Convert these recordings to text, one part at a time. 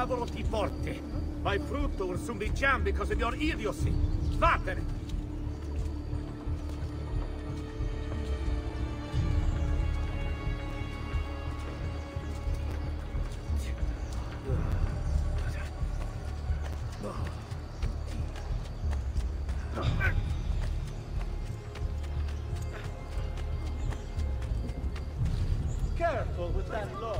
diavolo ti porti? Vai frutto un sumbiciam because of your idiocy. Vattene! Careful with that log.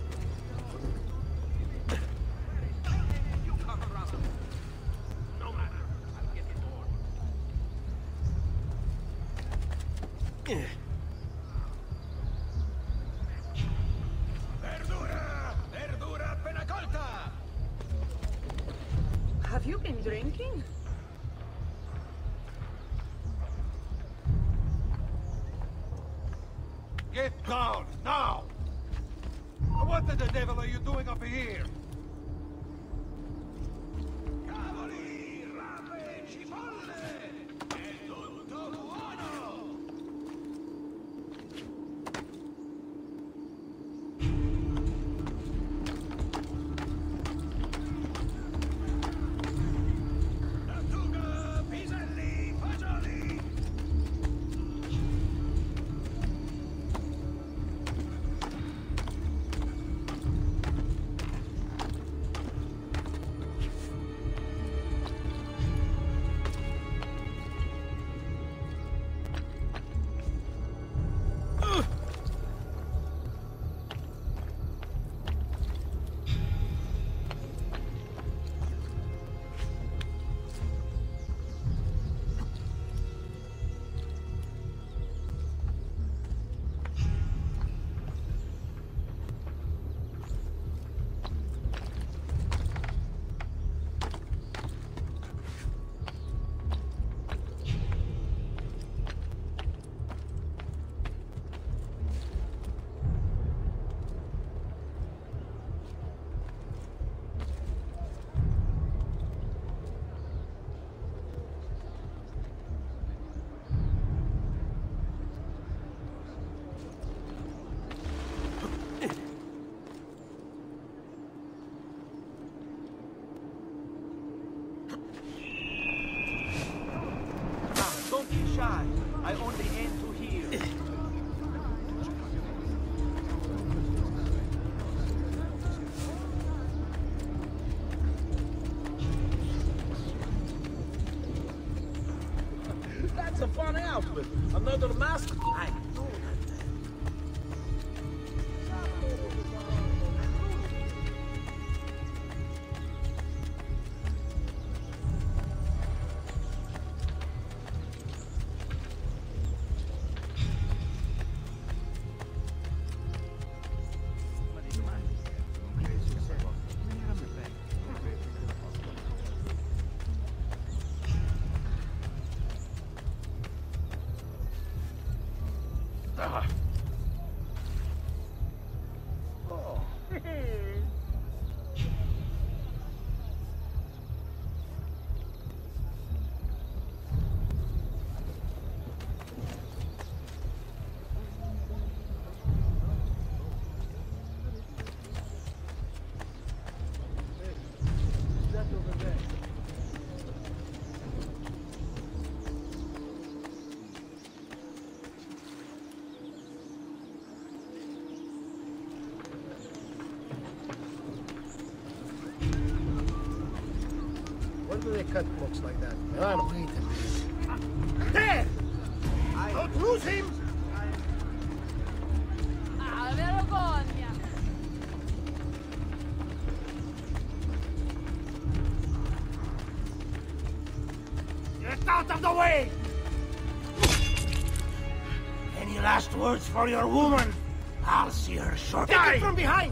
Verdura! Verdura appena colta! Have you been drinking? Get down, now! What the devil are you doing up here? Cavoli, rape, cipolle! È tutto buono! Lattuga, piselli, fagioli! Don't be shy. I only aim to heal. That's a fun outfit. Another mask? I know that. When do they cut books like that? Oh, wait a minute. There! Don't lose him! Ah, vergogna! Get out of the way! Any last words for your woman? I'll see her shortly. Take it from behind!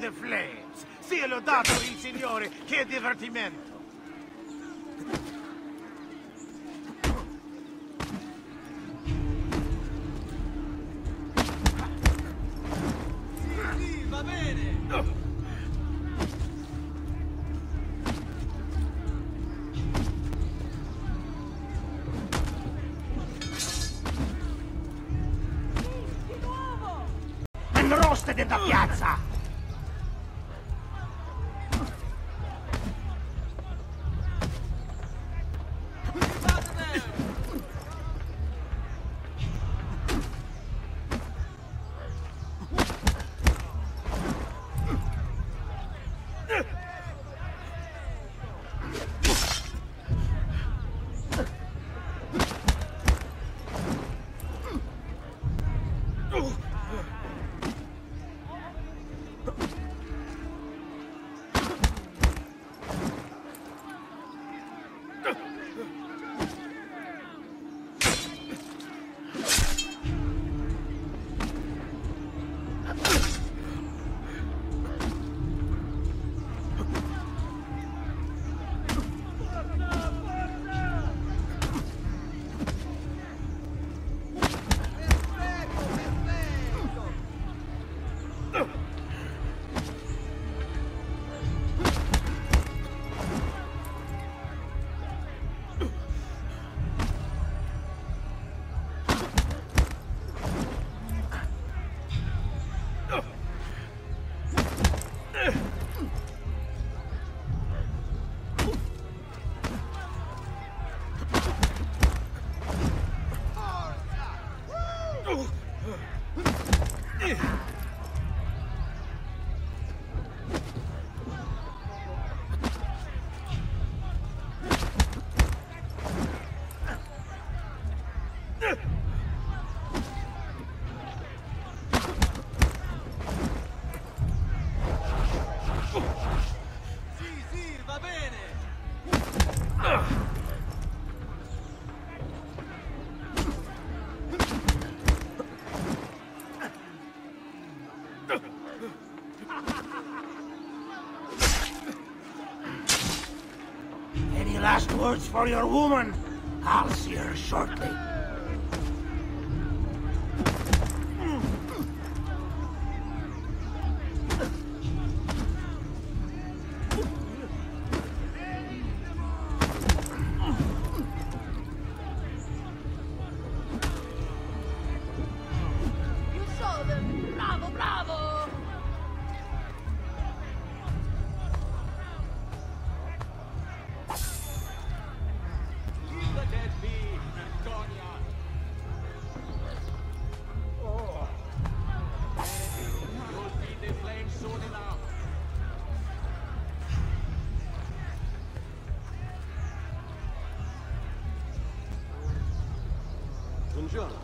the flames. Sia lodato il Signore, che divertimento. Sì, va bene. Roste della piazza! Any last words for your woman? I'll see her shortly. You saw them! Bravo, bravo! Leave the dead be, Antonia. Oh. You'll see the flames soon enough. Buongiorno.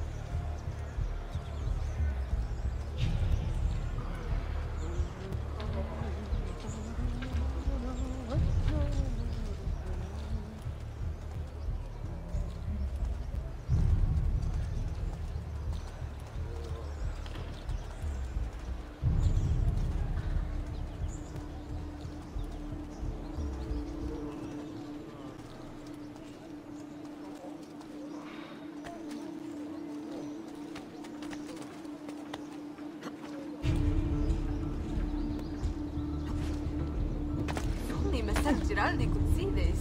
Only Messer Giraldi could see this.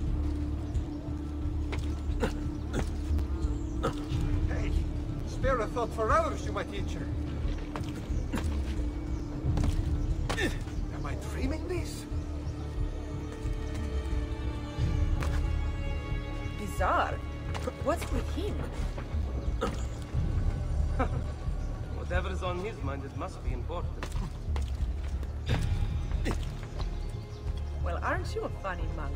Hey, spare a thought for others, you my teacher. Am I dreaming this? Bizarre. What's with him? Whatever's on his mind, it must be important. Well, aren't you a funny monk?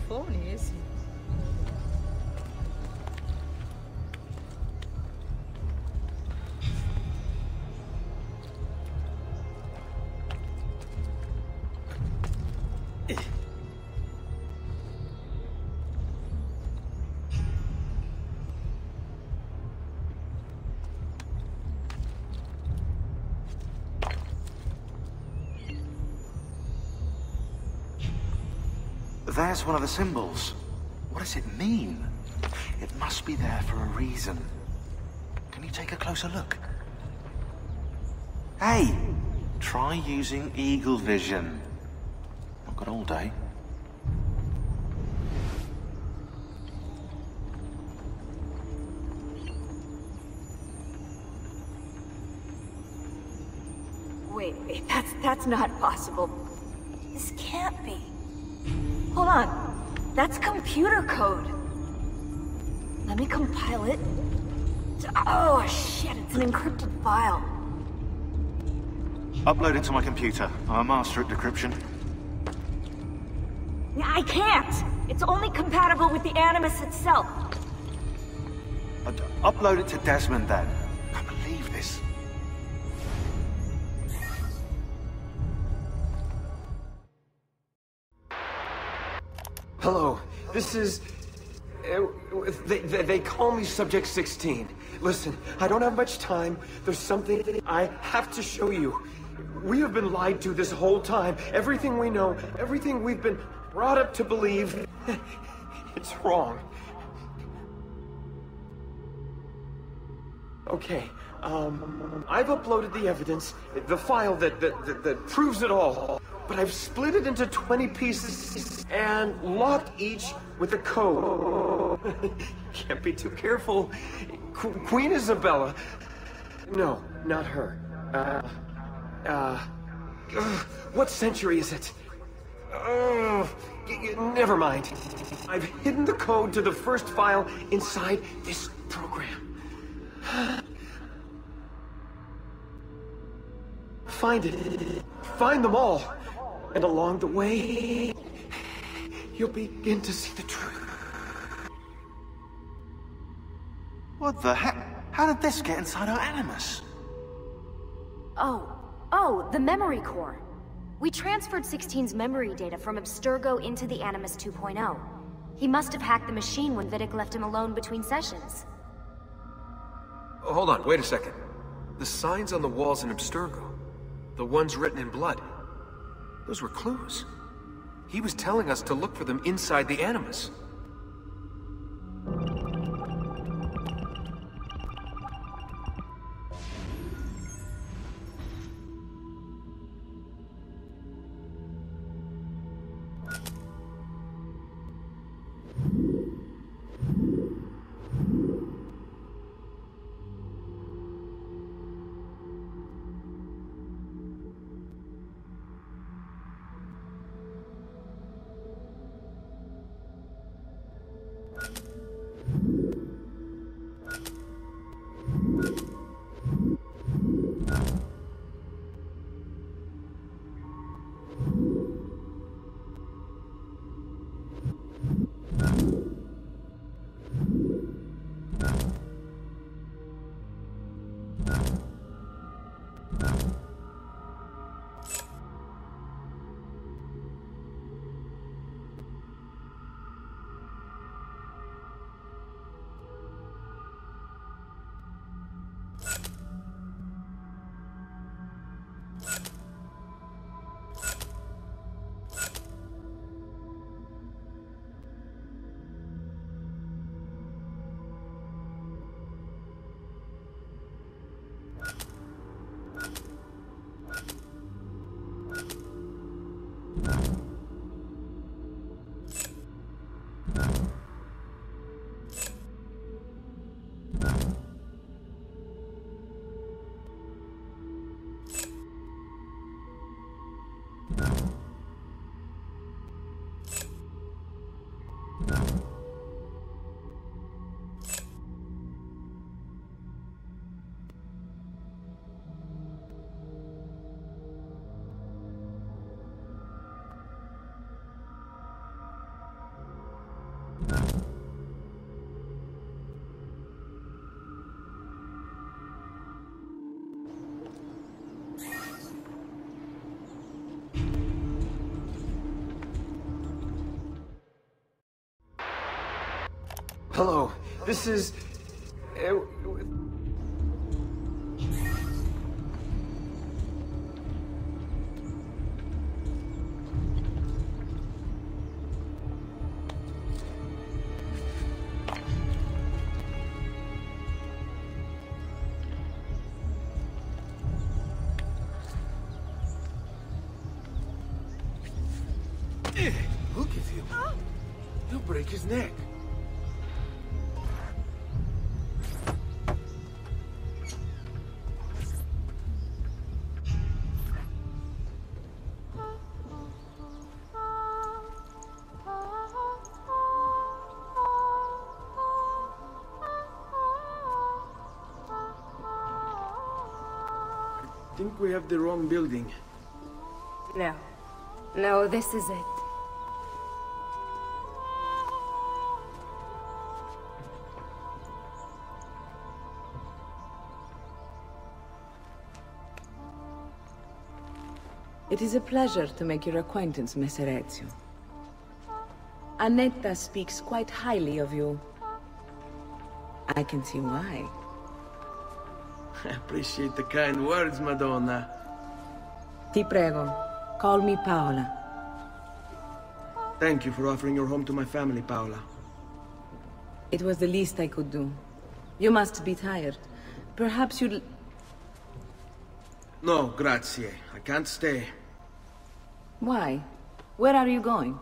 phony, is he? There's one of the symbols. What does it mean? It must be there for a reason. Can you take a closer look? Hey! Try using eagle vision. Not got all day. Wait, that's not possible. This can't be. Hold on. That's computer code. Let me compile it. Oh, shit, it's an encrypted file. Upload it to my computer. I'm a master at decryption. I can't! It's only compatible with the Animus itself. Upload it to Desmond then. I can't believe this. Hello, this is... They call me Subject 16. Listen, I don't have much time. There's something I have to show you. We have been lied to this whole time. Everything we know, everything we've been brought up to believe, it's wrong. Okay, I've uploaded the evidence, the file that proves it all. But I've split it into 20 pieces and locked each with a code. Can't be too careful. Queen Isabella. No, not her. What century is it? Never mind. I've hidden the code to the first file inside this program. Find it. Find them all. And along the way, you'll begin to see the truth. What the heck? How did this get inside our Animus? Oh, the memory core. We transferred 16's memory data from Abstergo into the Animus 2.0. He must have hacked the machine when Vidic left him alone between sessions. Hold on, wait a second. The signs on the walls in Abstergo, the ones written in blood, those were clues. He was telling us to look for them inside the Animus. Hello, this is... Look at him. He'll break his neck. I think we have the wrong building. No. No, this is it. It is a pleasure to make your acquaintance, Messer Ezio. Annetta speaks quite highly of you. I can see why. I appreciate the kind words, Madonna. Ti prego, call me Paola. Thank you for offering your home to my family, Paola. It was the least I could do. You must be tired. Perhaps you'd... No, grazie. I can't stay. Why? Where are you going?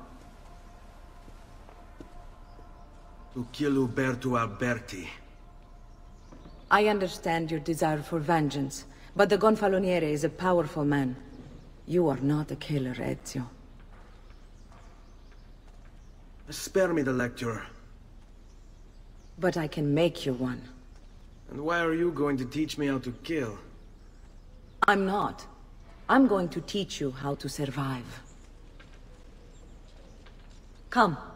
To kill Uberto Alberti. I understand your desire for vengeance, but the Gonfaloniere is a powerful man. You are not a killer, Ezio. Spare me the lecture. But I can make you one. And why are you going to teach me how to kill? I'm not. I'm going to teach you how to survive. Come.